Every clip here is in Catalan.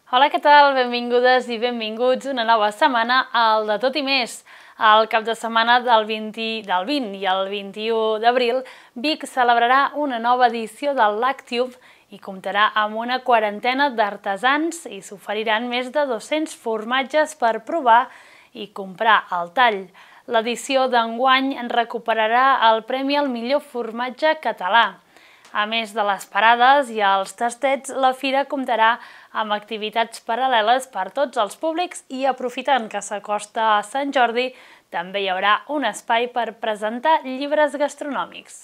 Hola, què tal? Benvingudes i benvinguts una nova setmana al De Tot i Més. Al cap de setmana del 20 i el 21 d'abril, Vic celebrarà una nova edició del Lactium i comptarà amb una quarantena d'artesans i s'oferiran més de 200 formatges per provar i comprar al tall. L'edició d'enguany recuperarà el premi al millor formatge català. A més de les parades i els tastets, la fira comptarà amb activitats paral·leles per tots els públics i, aprofitant que s'acosta a Sant Jordi, també hi haurà un espai per presentar llibres gastronòmics.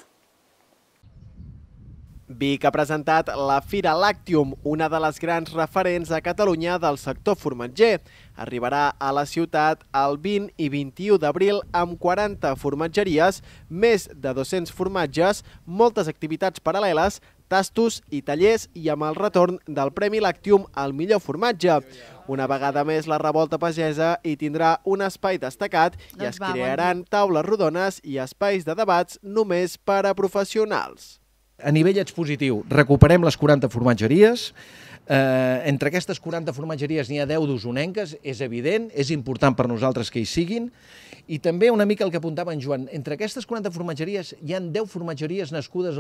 Vic ha presentat la Fira Lactium, una de les grans referents a Catalunya del sector formatger. Arribarà a la ciutat el 20 i 21 d'abril amb 40 formatgeries, més de 200 formatges, moltes activitats paral·leles, tastos i tallers i amb el retorn del Premi Lactium al millor formatge. Una vegada més la revolta pagesa hi tindrà un espai destacat i es crearan taules rodones i espais de debats només per a professionals. A nivell expositiu, recuperem les 40 formatgeries. Entre aquestes 40 formatgeries n'hi ha 10 d'usonenques, és evident, és important per nosaltres que hi siguin. I també una mica el que apuntava en Joan, entre aquestes 40 formatgeries hi ha 10 formatgeries nascudes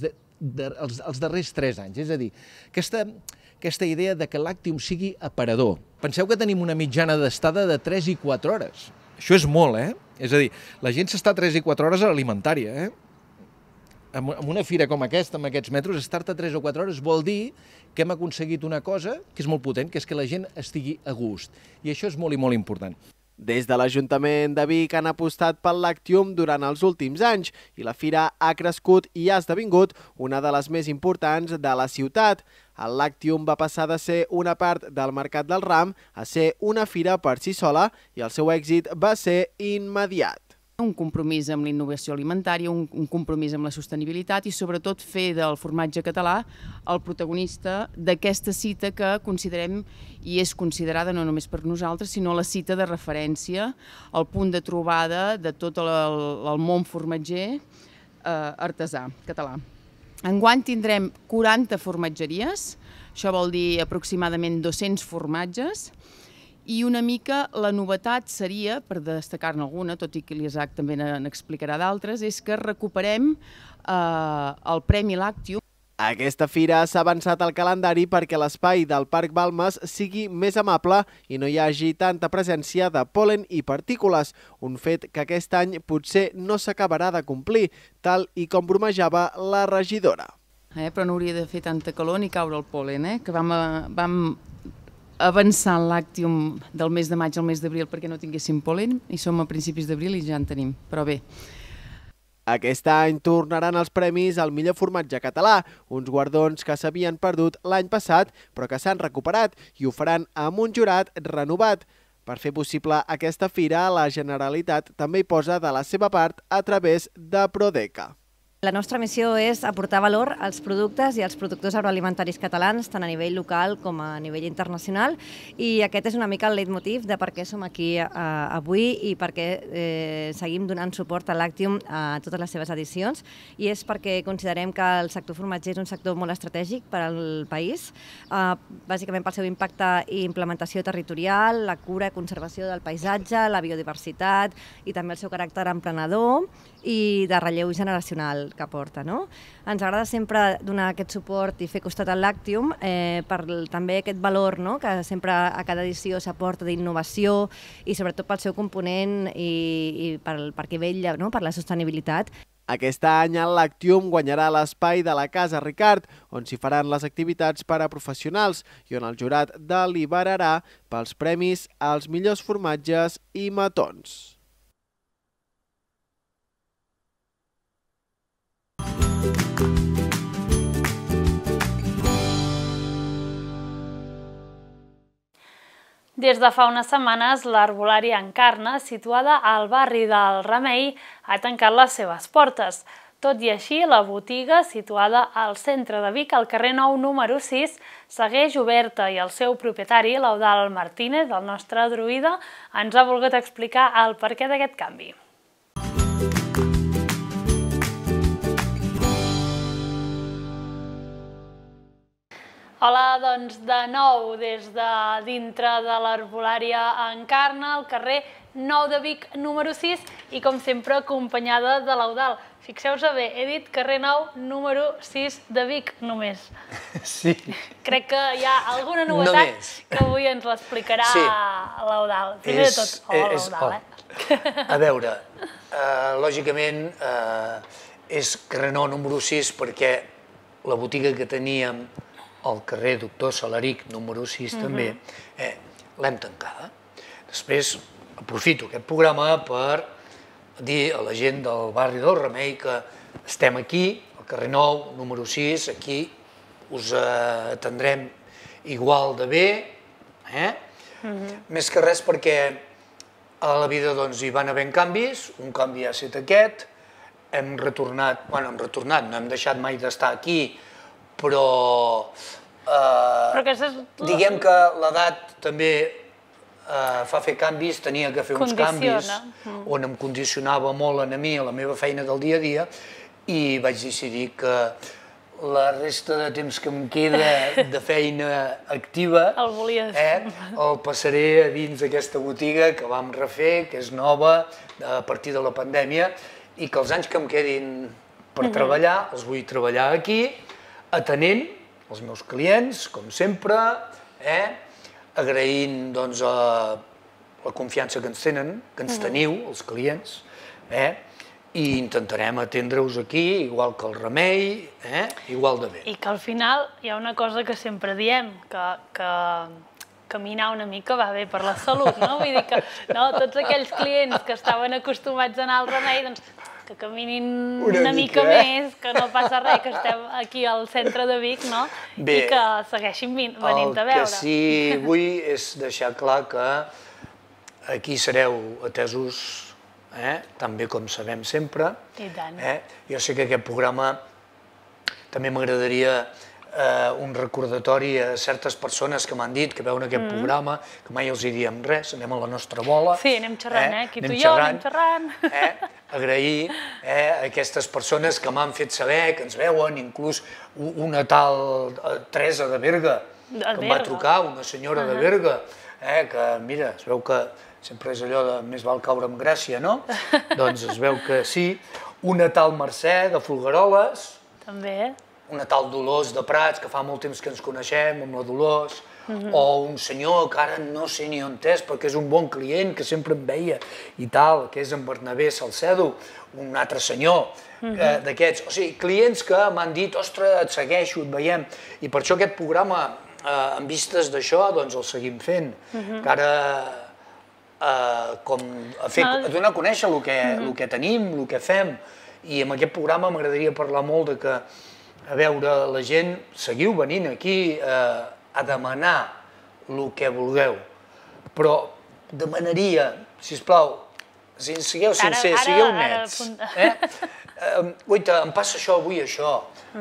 els darrers 3 anys. És a dir, aquesta idea de que Lactium sigui aparador. Penseu que tenim una mitjana d'estada de 3 i 4 hores. Això és molt, eh? És a dir, la gent s'està 3 i 4 hores a l'alimentària, eh? Amb una fira com aquesta, amb aquests metros, estar-te 3 o 4 hores vol dir que hem aconseguit una cosa que és molt potent, que és que la gent estigui a gust. I això és molt i molt important. Des de l'Ajuntament de Vic han apostat pel Lactium durant els últims anys i la fira ha crescut i ha esdevingut una de les més importants de la ciutat. El Lactium va passar de ser una part del Mercat del Ram a ser una fira per si sola i el seu èxit va ser immediat. Un compromís amb la innovació alimentària, un compromís amb la sostenibilitat i sobretot fer del formatge català el protagonista d'aquesta cita que considerem i és considerada no només per nosaltres, sinó la cita de referència, el punt de trobada de tot el món formatger artesà català. Enguany tindrem 40 formatgeries, això vol dir aproximadament 200 formatges, i una mica la novetat seria, per destacar-ne alguna, tot i que l'Isaac també n'explicarà d'altres, és que recuperem el Premi Lactium. Aquesta fira s'ha avançat al calendari perquè l'espai del Parc Balmes sigui més amable i no hi hagi tanta presència de pol·len i partícules, un fet que aquest any potser no s'acabarà de complir, tal i com bromejava la regidora. Però no hauria de fer tanta calor ni caure el pol·len, que vam avançar el Lactium del mes de maig al mes d'abril perquè no tinguéssim pol·len i som a principis d'abril i ja en tenim, però bé. Aquest any tornaran els premis al millor formatge català, uns guardons que s'havien perdut l'any passat però que s'han recuperat i ho faran amb un jurat renovat. Per fer possible aquesta fira, la Generalitat també hi posa de la seva part a través de Prodeca. La nostra missió és aportar valor als productes i als productors agroalimentaris catalans, tant a nivell local com a nivell internacional, i aquest és una mica el leitmotiv de per què som aquí avui i per què seguim donant suport a Lactium a totes les seves edicions, i és perquè considerem que el sector formatger és un sector molt estratègic per al país, bàsicament pel seu impacte i implementació territorial, la cura i conservació del paisatge, la biodiversitat i també el seu caràcter emprenedor i de relleu generacional que aporta. Ens agrada sempre donar aquest suport i fer costat al Lactium per també aquest valor que sempre a cada edició s'aporta d'innovació i sobretot pel seu component i perquè vetlla per la sostenibilitat. Aquest any el Lactium guanyarà l'espai de la Casa Ricard, on s'hi faran les activitats per a professionals i on el jurat deliberarà pels premis als millors formatges i matons. Des de fa unes setmanes, l'Arbolària Encarna, situada al barri del Remei, ha tancat les seves portes. Tot i així, la botiga, situada al centre de Vic, al carrer Nou número 6, segueix oberta i el seu propietari, l'Eudald Martínez, el nostre druida, ens ha volgut explicar el perquè d'aquest canvi. Hola, doncs de nou des de dintre de l'Herbolària Encarna, al carrer Nou de Vic, número 6, i com sempre acompanyada de l'Eudald. Fixeu-vos bé, he dit carrer Nou, número 6 de Vic, només. Sí. Crec que hi ha alguna novetat que avui ens l'explicarà l'Eudald. Primer de tot, hola, l'Eudald. A veure, lògicament és carrer Nou número 6 perquè la botiga que teníem al carrer Doctor Salaric número 6 també, l'hem tancada. Després aprofito aquest programa per dir a la gent del barri del Remei que estem aquí, al carrer Nou número 6, aquí us atendrem igual de bé, més que res perquè a la vida hi van havent canvis, un canvi ha estat aquest, hem retornat, no hem deixat mai d'estar aquí, però diguem que l'edat també fa fer canvis, tenia que fer uns canvis on em condicionava molt a mi, a la meva feina del dia a dia, i vaig decidir que la resta de temps que em queda de feina activa el passaré a dins d'aquesta botiga que vam refer, que és nova a partir de la pandèmia, i que els anys que em quedin per treballar els vull treballar aquí, atenent els meus clients, com sempre, agraint la confiança que ens tenen, que ens teniu, els clients, i intentarem atendre-us aquí, igual que el Remei, igual de bé. I que al final hi ha una cosa que sempre diem, que caminar una mica va bé per la salut, no? Vull dir que tots aquells clients que estaven acostumats a anar al Remei, doncs que caminin una mica més, que no passa res, que estem aquí al centre de Vic, no? I que segueixin venint a veure. El que sí vull és deixar clar que aquí sereu atesos tan bé com sabem sempre. I tant. Jo sé que aquest programa també m'agradaria un recordatori a certes persones que m'han dit que veuen aquest programa, que mai els hi diem res, anem a la nostra bola. Sí, anem xerrant, aquí tu i jo anem xerrant. Agrair a aquestes persones que m'han fet saber, que ens veuen, inclús una tal Teresa de Berga, que em va trucar, una senyora de Berga, que mira, es veu que sempre és allò de més val caure amb gràcia, no? Doncs es veu que sí. Una tal Mercè de Folgueroles. També. Una tal Dolors de Prats, que fa molt temps que ens coneixem, amb la Dolors, o un senyor que ara no sé ni on és, perquè és un bon client, que sempre em veia i tal, que és en Bernabé Salcedo, un altre senyor d'aquests. O sigui, clients que m'han dit, ostres, et segueixo, et veiem, i per això aquest programa, en vistes d'això, doncs el seguim fent, que ara, com a donar a conèixer el que tenim, el que fem, i amb aquest programa m'agradaria parlar molt de que a veure, la gent, seguiu venint aquí a demanar el que vulgueu, però demanaria, sisplau, sigueu sincers, sigueu nets. Oita, em passa això avui, això.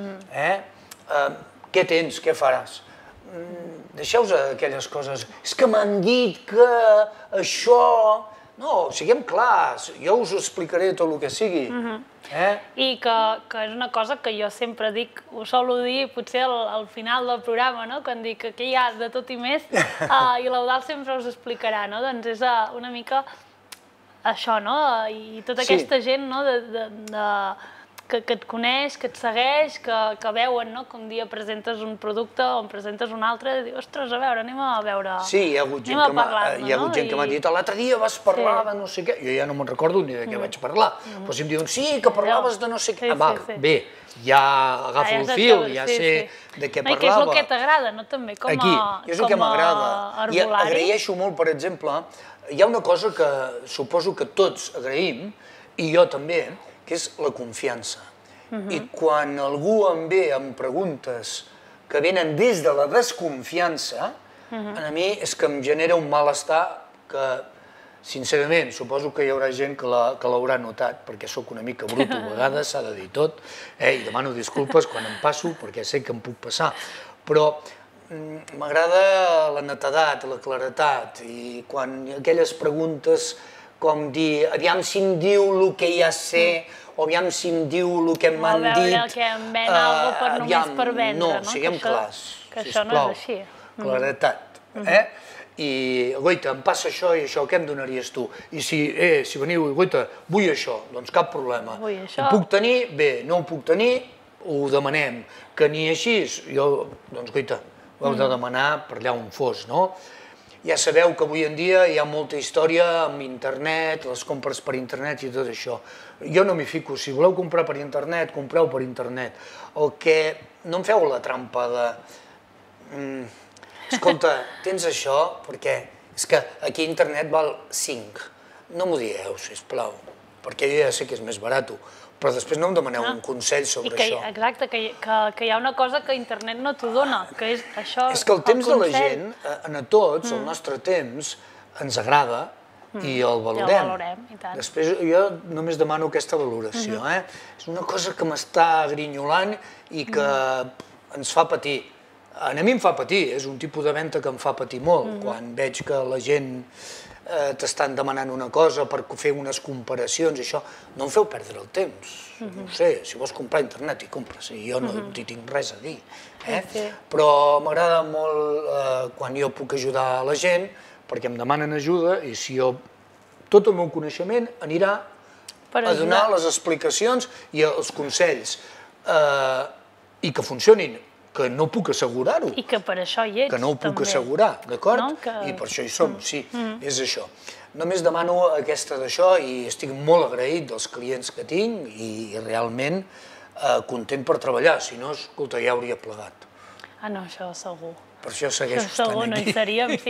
Què tens, què faràs? Deixeu-vos aquelles coses. És que m'han dit que això... No, siguem clars, jo us ho explicaré tot el que sigui. I que és una cosa que jo sempre dic, ho solo dir potser al final del programa, que em dic que hi ha de tot i més, i l'Eudald sempre us explicarà, doncs és una mica això, i tota aquesta gent que et coneix, que et segueix, que veuen que un dia presentes un producte o en presentes un altre, i dius, ostres, a veure, anem a veure... Sí, hi ha hagut gent que m'ha dit, l'altre dia vas parlar de no sé què, jo ja no me'n recordo ni de què vaig parlar, però si em diuen, sí, que parlaves de no sé què, bé, ja agafo el fil, ja sé de què parlava. I que és el que t'agrada, no? També com a herbolari. Aquí, és el que m'agrada. I agraeixo molt, per exemple, hi ha una cosa que suposo que tots agraïm, i jo també, que és la confiança. I quan algú em ve amb preguntes que venen des de la desconfiança, a mi és que em genera un malestar que, sincerament, suposo que hi haurà gent que l'haurà notat, perquè sóc una mica brut a vegades, s'ha de dir tot, i demano disculpes quan em passo, perquè sé que em puc passar, però m'agrada la netedat, la claretat, i quan aquelles preguntes com dir, aviam si em diu el que ja sé, o aviam si em diu el que m'han dit. O veure que em ven alguna cosa només per vendre, no? No, siguem clars, que això no és així. Claretat, I, goita, em passa això i això, què em donaries tu? I si veniu, goita, vull això, doncs cap problema. Ho puc tenir? Bé, no ho puc tenir? Ho demanem. Que ni així, jo, doncs goita, ho heu de demanar per allà on fos, no? Ja sabeu que avui en dia hi ha molta història amb internet, les compres per internet i tot això. Jo no m'hi fico, si voleu comprar per internet, compreu per internet. El que no em feu la trampa de... Escolta, tens això? Perquè és que aquí internet val 5. No m'ho dieu, sisplau, perquè jo ja sé que és més barat, però després no em demaneu un consell sobre això. Exacte, que hi ha una cosa que internet no t'ho dona, que és això, el consell. És que el temps de la gent, a tots, el nostre temps, ens agrada i el valorem. I el valorem, i tant. Després jo només demano aquesta valoració. És una cosa que m'està grinyolant i que ens fa patir. A mi em fa patir, és un tipus de venda que em fa patir molt, quan veig que la gent t'estan demanant una cosa per fer unes comparacions, això, no em feu perdre el temps. No ho sé, si vols comprar a internet hi compres, i jo no t'hi tinc res a dir. Però m'agrada molt quan jo puc ajudar la gent, perquè em demanen ajuda, i si jo, tot el meu coneixement anirà a donar les explicacions i els consells, i que funcionin, que no puc assegurar-ho. I que per això hi ets, també. Que no ho puc assegurar, d'acord? I per això hi som, sí, és això. Només demano aquesta d'això i estic molt agraït dels clients que tinc i realment content per treballar, si no, escolta, ja hauria plegat. Ah, no, això segur. Per això segueixo estant aquí. Segur, no hi seríem, si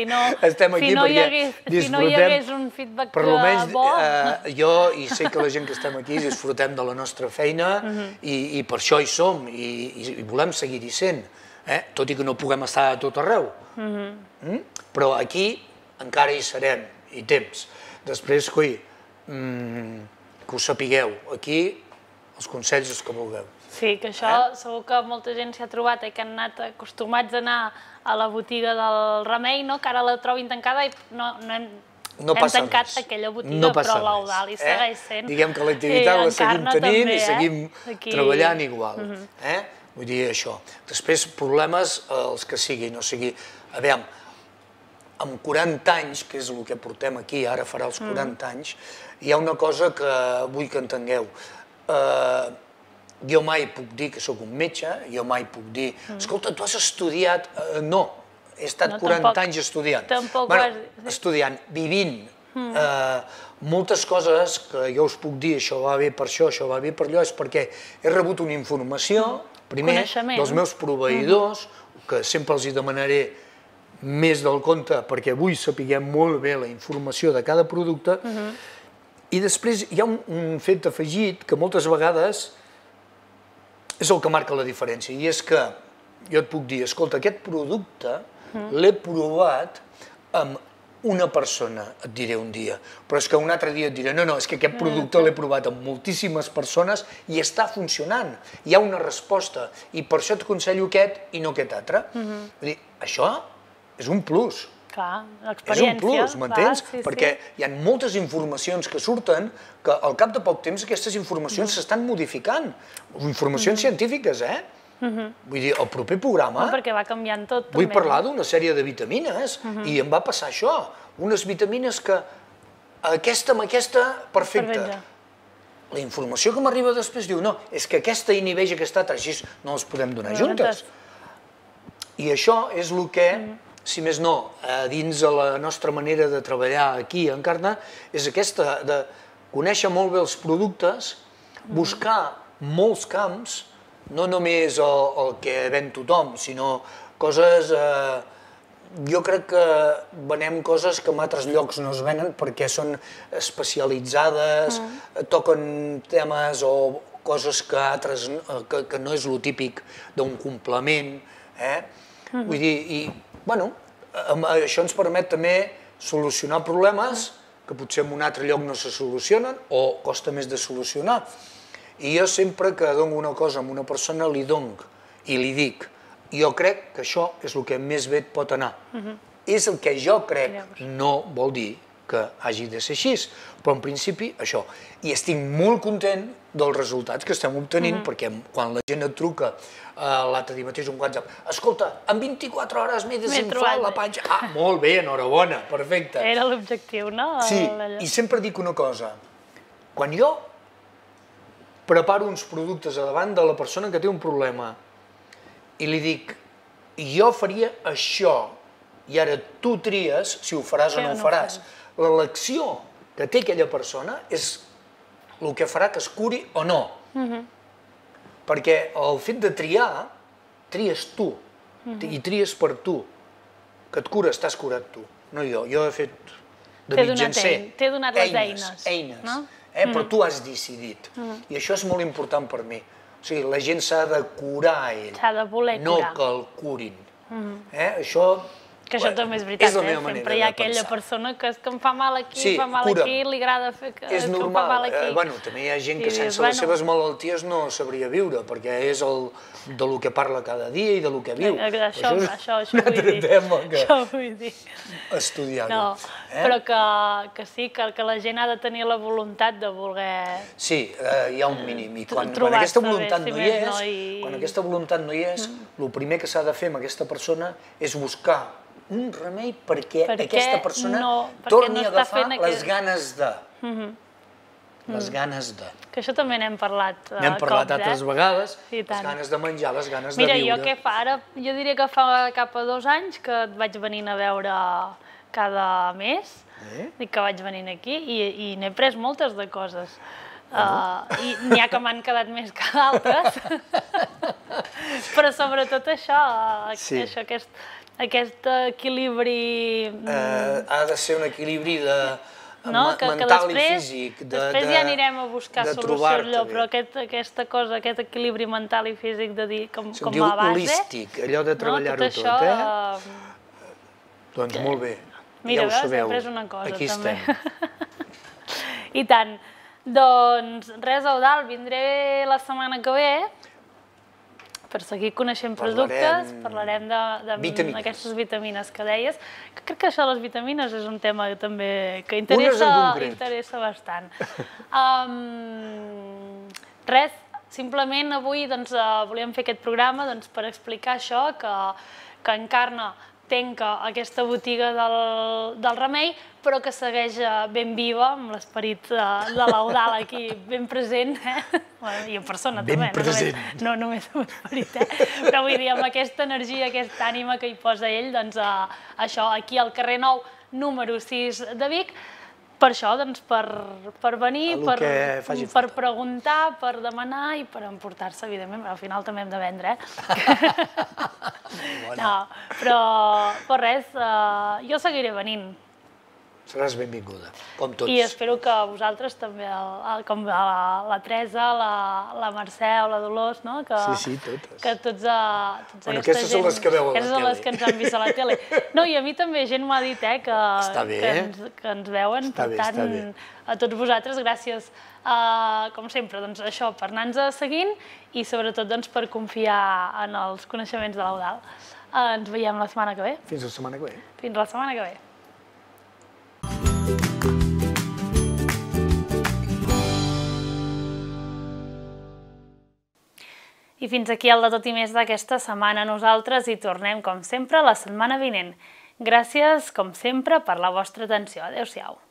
no hi hagués un feedback bo. Per almenys jo i sé que la gent que estem aquí disfrutem de la nostra feina i per això hi som i volem seguir-hi sent, tot i que no puguem estar a tot arreu. Però aquí encara hi serem, i temps. Després, coi, que ho sapigueu, aquí els consells els que vulgueu. Sí, que això segur que molta gent s'hi ha trobat i que han anat acostumats a anar a la botiga del Remei, que ara la trobin tancada i hem tancat aquella botiga, però l'Eudal hi segueix sent. Diguem que l'activitat la seguim tenint i seguim treballant igual. Vull dir això. Després, problemes, els que siguin, o sigui, aviam, amb 40 anys, que és el que portem aquí, ara farà els 40 anys, hi ha una cosa que vull que entengueu. Jo mai puc dir que sóc un metge, jo mai puc dir, escolta, tu has estudiat... No, he estat 40 anys estudiant. Estudiant, vivint. Moltes coses que jo us puc dir, això va bé per això, això va bé per allò, és perquè he rebut una informació, primer, dels meus proveïdors, que sempre els hi demanaré més del compte, perquè vull sapiguem molt bé la informació de cada producte, i després hi ha un fet afegit que moltes vegades és el que marca la diferència, i és que jo et puc dir, escolta, aquest producte l'he provat amb una persona, et diré un dia, però és que un altre dia et diré, no, és que aquest producte l'he provat amb moltíssimes persones i està funcionant, hi ha una resposta, i per això t'aconsello aquest i no aquest altre. Vull dir, això és un plus. Clar, l'experiència. És un plus, m'entens? Perquè hi ha moltes informacions que surten que al cap de poc temps aquestes informacions s'estan modificant. Informacions científiques, Vull dir, el proper programa... Perquè va canviant tot, també. Vull parlar d'una sèrie de vitamines i em va passar això. Unes vitamines que aquesta amb aquesta, perfecte. La informació que m'arriba després diu, no, és que aquesta inhibeix aquesta altra, així no les podem donar juntes. I això és el que... si més no, dins de la nostra manera de treballar aquí a Encarna, és aquesta, de conèixer molt bé els productes, buscar molts camps, no només el que ven tothom, sinó coses... Jo crec que venem coses que en altres llocs no es venen perquè són especialitzades, toquen temes o coses que no és el típic d'un complement. Vull dir, i bueno, això ens permet també solucionar problemes que potser en un altre lloc no se solucionen o costa més de solucionar. I jo sempre que dono una cosa a una persona li dono i li dic, jo crec que això és el que més bé et pot anar. És el que jo crec, no vol dir que hagi de ser així, però en principi això. I estic molt content dels resultats que estem obtenint, perquè quan la gent et truca l'altre dia mateix un WhatsApp, escolta, en 24 hores m'he desinflat la panxa. Ah, molt bé, enhorabona, perfecte. Era l'objectiu, no? Sí, i sempre dic una cosa, quan jo preparo uns productes a davant de la persona que té un problema i li dic, jo faria això, i ara tu tries si ho faràs o no ho faràs. L'elecció que té aquella persona és el que farà que es curi o no. Perquè el fet de triar, tries tu, i tries per tu. Que et cures, t'has curat tu, no jo. Jo he fet de mitjancer. T'he donat les eines. Però tu has decidit. I això és molt important per mi. O sigui, la gent s'ha de curar a ell. S'ha de voler curar. No que el curin. Això... Que això també és veritat, sempre hi ha aquella persona que em fa mal aquí, fa mal aquí, li agrada fer que em fa mal aquí. Bueno, també hi ha gent que sense les seves malalties no sabria viure, perquè és del que parla cada dia i del que viu. Això vull dir. Estudiar-ho. Però que sí, que la gent ha de tenir la voluntat de voler... Sí, hi ha un mínim. I quan aquesta voluntat no hi és, el primer que s'ha de fer amb aquesta persona és buscar un remei perquè aquesta persona torni a agafar les ganes de. Les ganes de. Que això també n'hem parlat N'hem parlat altres vegades, les ganes de menjar, les ganes de viure. Mira, jo què fa ara? Jo diria que fa cap a 2 anys que et vaig venint a veure cada mes, dic que vaig venint aquí i n'he pres moltes de coses. I n'hi ha que m'han quedat més que d'altres, però sobretot això, aquest equilibri... Ha de ser un equilibri mental i físic. Després ja anirem a buscar solució allò, però aquesta cosa, aquest equilibri mental i físic de dir com a base... Se'n diu holístic, allò de treballar-ho tot, Doncs molt bé, ja ho sabeu, aquí estem. I tant. Doncs res, Eudald, vindré la setmana que ve per seguir coneixent productes, parlarem d'aquestes vitamines que deies, que crec que això de les vitamines és un tema també que interessa bastant. Res, simplement avui volíem fer aquest programa per explicar això, que Encarna tanca aquesta botiga del remei, però que segueix ben viva, amb l'esperit de l'Eudald aquí ben present, i en persona també, no només amb l'esperit, però vull dir, amb aquesta energia, aquesta ànima que hi posa ell, doncs això, aquí al carrer Nou, número 6 de Vic, per això, doncs, per venir, per preguntar, per demanar i per emportar-se, evidentment, però al final també hem de vendre, No, però res, jo seguiré venint. Seràs benvinguda, com tots. I espero que vosaltres també, com la Teresa, la Mercè o la Dolors, no? Sí, totes. Que tota aquesta gent... Aquestes són les que veu a la tele. Aquestes són les que ens han vist a la tele. No, i a mi també gent m'ha dit que ens veuen, per tant, a tots vosaltres, gràcies, com sempre, doncs això, per anar-nos seguint i sobretot per confiar en els coneixements de l'Eudald. Ens veiem la setmana que ve. Fins la setmana que ve. Fins la setmana que ve. I fins aquí el de tot i més d'aquesta setmana. Nosaltres hi tornem, com sempre, la setmana vinent. Gràcies, com sempre, per la vostra atenció. Adéu-siau.